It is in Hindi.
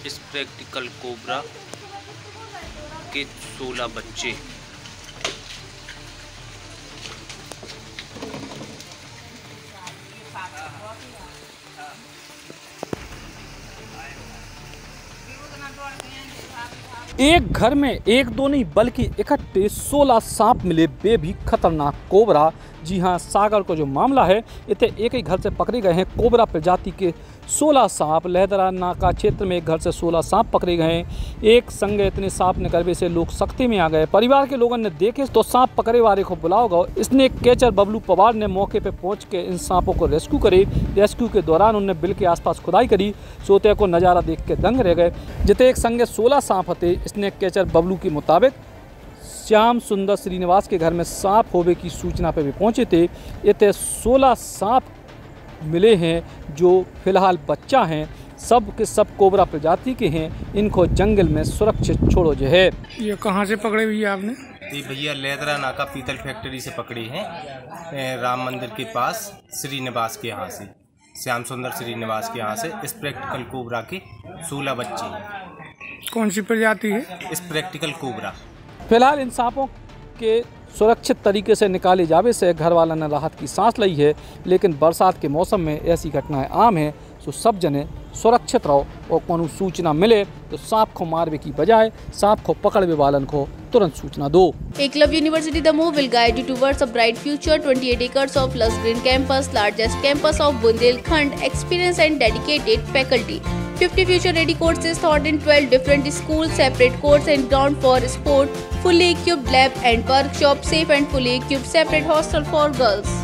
इस प्रैक्टिकल कोबरा के 16 बच्चे। एक घर में एक दो नहीं बल्कि इकट्ठे 16 सांप मिले, वे भी खतरनाक कोबरा। जी हां, सागर को जो मामला है, इतने एक ही घर से पकड़े गए हैं कोबरा प्रजाति के 16 सांप। लहदरा नाका क्षेत्र में एक घर से 16 सांप पकड़े गए हैं। एक संग इतने सांप निकलने से लोग सख्ती में आ गए। परिवार के लोगों ने देखे तो सांप पकड़े वाले को बुलाओ गए। स्नेक कैचर बबलू पवार ने मौके पर पहुंच के इन सांपों को रेस्क्यू करे। रेस्क्यू के दौरान उन्होंने बिल के आसपास खुदाई करी। सोते को नज़ारा देख के दंग रह गए। जिते एक संगे 16 सांप हते। स्नेक कैचर बबलू के मुताबिक श्याम सुंदर श्रीनिवास के घर में सांप होने की सूचना पर भी पहुंचे थे। इतने 16 सांप मिले हैं जो फिलहाल बच्चा हैं। सब के सब कोबरा प्रजाति के हैं। इनको जंगल में सुरक्षित छोड़ो जो है। ये कहाँ से पकड़े भैया आपने? ये भैया लहदरा नाका पीतल फैक्ट्री से पकड़ी हैं, राम मंदिर के पास श्रीनिवास के यहाँ से, श्याम सुंदर श्रीनिवास के यहाँ से। इस प्रैक्टिकल कोबरा के 16 बच्चे हैं। कौन सी प्रजाति है? इस प्रैक्टिकल कोबरा। फिलहाल इन सांपों के सुरक्षित तरीके से निकाले जावे से घर वालों ने राहत की सांस ली है। लेकिन बरसात के मौसम में ऐसी घटनाएं आम हैं, तो सब जने सुरक्षित रहो और कोनो सूचना मिले तो सांप को मारने की बजाय सांप को पकड़ने वालन को तुरंत सूचना दो। Eklavya University Damoh will guide you towards a bright future. 28 acres of lush green campus, largest campus of Bundelkhand, experienced and dedicated faculty. 50 future-ready courses taught in 12 different schools, separate courts and ground for sport, fully equipped lab and workshop, safe and fully equipped separate hostel for girls.